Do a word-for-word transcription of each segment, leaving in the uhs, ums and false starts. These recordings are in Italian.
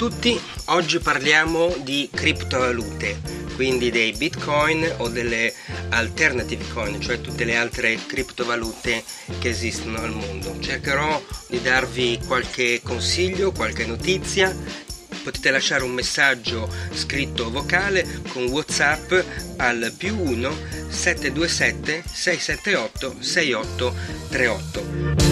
tutti, oggi parliamo di criptovalute, quindi dei bitcoin o delle alternative coin, cioè tutte le altre criptovalute che esistono al mondo. Cercherò di darvi qualche consiglio, qualche notizia. Potete lasciare un messaggio scritto o vocale con WhatsApp al più uno sette due sette sei sette otto sei otto tre otto.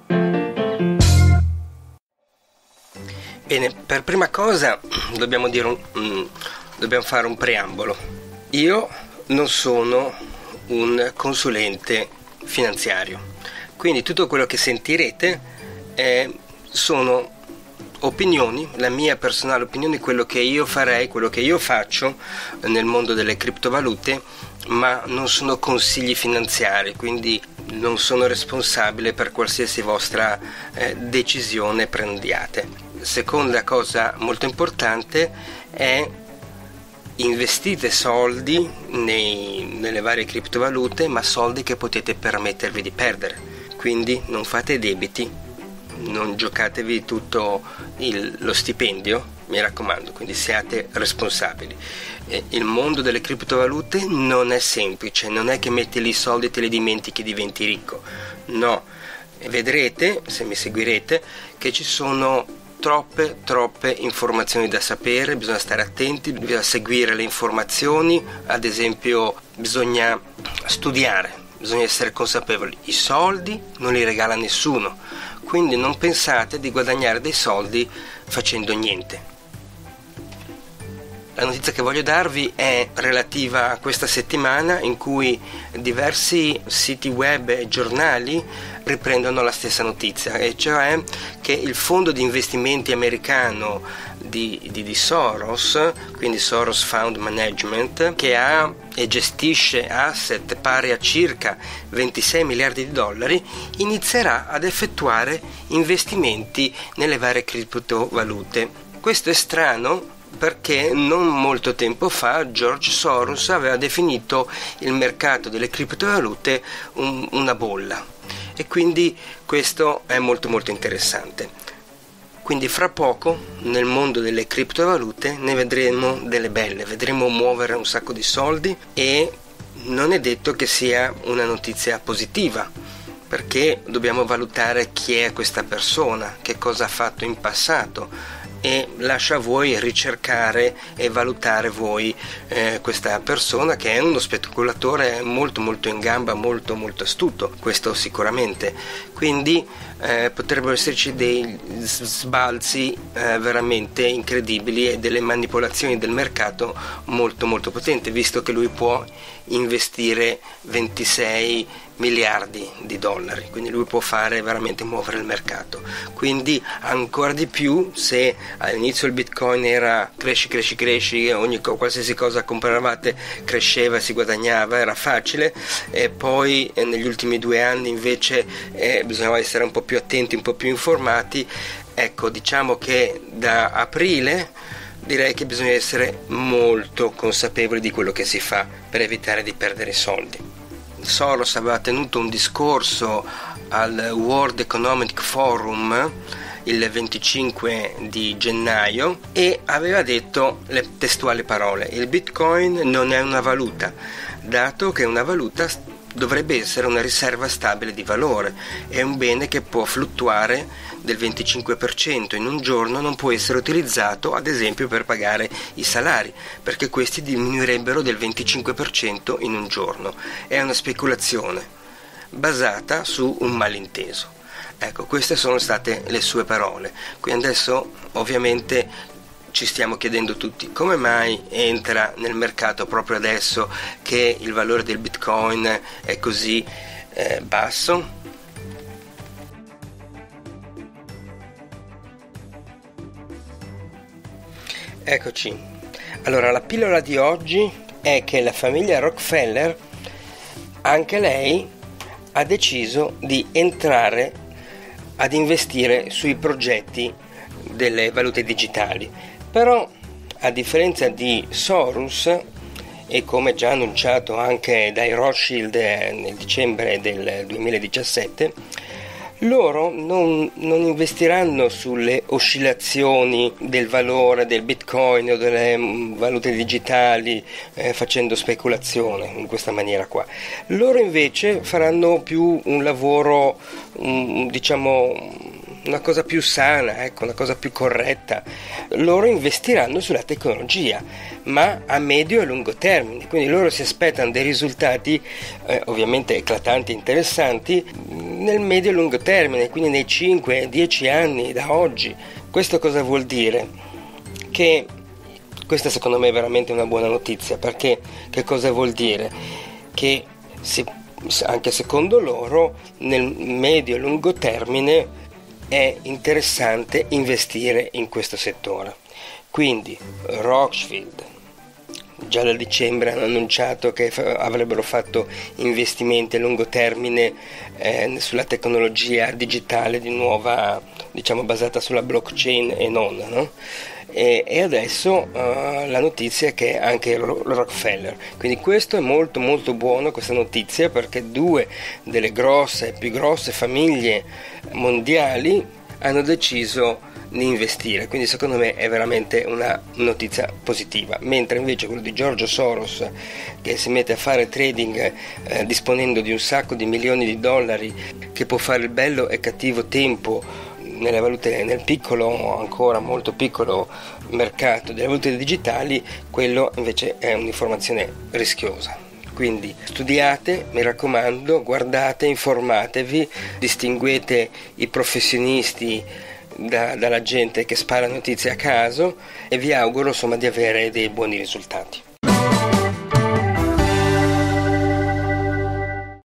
Bene, per prima cosa dobbiamo dire un, um, dobbiamo fare un preambolo. Io non sono un consulente finanziario, quindi tutto quello che sentirete eh, sono opinioni, la mia personale opinione, quello che io farei, quello che io faccio nel mondo delle criptovalute, ma non sono consigli finanziari, quindi non sono responsabile per qualsiasi vostra eh, decisione prendiate. Seconda cosa molto importante è: investite soldi nei, nelle varie criptovalute, ma soldi che potete permettervi di perdere, quindi non fate debiti, non giocatevi tutto il, lo stipendio, mi raccomando, quindi siate responsabili. Eh, il mondo delle criptovalute non è semplice, non è che metti lì i soldi e te li dimentichi e diventi ricco, no, e vedrete, se mi seguirete, che ci sono troppe troppe informazioni da sapere, bisogna stare attenti, bisogna seguire le informazioni, ad esempio bisogna studiare, bisogna essere consapevoli, i soldi non li regala nessuno, quindi non pensate di guadagnare dei soldi facendo niente. La notizia che voglio darvi è relativa a questa settimana, in cui diversi siti web e giornali riprendono la stessa notizia, e cioè che il fondo di investimenti americano di, di, di Soros, quindi Soros Fund Management, che ha e gestisce asset pari a circa ventisei miliardi di dollari, inizierà ad effettuare investimenti nelle varie criptovalute. Questo è strano, perché non molto tempo fa George Soros aveva definito il mercato delle criptovalute un, una bolla, e quindi questo è molto molto interessante. Quindi fra poco nel mondo delle criptovalute ne vedremo delle belle, vedremo muovere un sacco di soldi, e non è detto che sia una notizia positiva, perché dobbiamo valutare chi è questa persona, che cosa ha fatto in passato, e lascia a voi ricercare e valutare voi eh, questa persona, che è uno speculatore molto molto in gamba, molto molto astuto, questo sicuramente. Quindi eh, potrebbero esserci dei sbalzi eh, veramente incredibili e delle manipolazioni del mercato molto molto potenti, visto che lui può investire ventisei miliardi di dollari, quindi lui può fare veramente muovere il mercato. Quindi ancora di più, se all'inizio il bitcoin era cresci cresci cresci, ogni qualsiasi cosa compravate cresceva, si guadagnava, era facile, e poi eh, negli ultimi due anni invece eh, bisognava essere un po' più attenti, un po' più informati. Ecco, diciamo che da aprile direi che bisogna essere molto consapevoli di quello che si fa per evitare di perdere soldi. Soros aveva tenuto un discorso al World Economic Forum il venticinque di gennaio e aveva detto le testuali parole: il bitcoin non è una valuta, dato che una valuta dovrebbe essere una riserva stabile di valore, è un bene che può fluttuare del venticinque per cento in un giorno, non può essere utilizzato ad esempio per pagare i salari, perché questi diminuirebbero del venticinque per cento in un giorno. È una speculazione basata su un malinteso. Ecco, queste sono state le sue parole. Quindi adesso ovviamente ci stiamo chiedendo tutti come mai entra nel mercato proprio adesso che il valore del bitcoin è così eh, basso. Eccoci. Allora, la pillola di oggi è che la famiglia Rockefeller, anche lei, ha deciso di entrare ad investire sui progetti delle valute digitali. Però, a differenza di Soros, e come già annunciato anche dai Rothschild nel dicembre del duemiladiciassette, Loro non, non investiranno sulle oscillazioni del valore del Bitcoin o delle valute digitali eh, facendo speculazione in questa maniera qua. Loro invece faranno più un lavoro, um, diciamo, una cosa più sana, ecco, una cosa più corretta. Loro investiranno sulla tecnologia, ma a medio e lungo termine, quindi loro si aspettano dei risultati eh, ovviamente eclatanti e interessanti nel medio e lungo termine, quindi nei cinque dieci anni da oggi. Questo cosa vuol dire? Che questa secondo me è veramente una buona notizia, perché che cosa vuol dire? Che si, anche secondo loro nel medio e lungo termine è interessante investire in questo settore. Quindi Rockfield già da dicembre hanno annunciato che f- avrebbero fatto investimenti a lungo termine eh, sulla tecnologia digitale di nuova, diciamo basata sulla blockchain e non, no? E, e adesso uh, la notizia è che anche Ro- Rockefeller, quindi questo è molto molto buono, questa notizia, perché due delle grosse, più grosse famiglie mondiali hanno deciso di investire, quindi secondo me è veramente una notizia positiva. Mentre invece quello di George Soros, che si mette a fare trading eh, disponendo di un sacco di milioni di dollari, che può fare il bello e cattivo tempo nelle valute, nel piccolo, ancora molto piccolo mercato delle valute digitali, quello invece è un'informazione rischiosa. Quindi studiate, mi raccomando, guardate, informatevi, distinguete i professionisti da, dalla gente che spara notizie a caso, e vi auguro insomma di avere dei buoni risultati.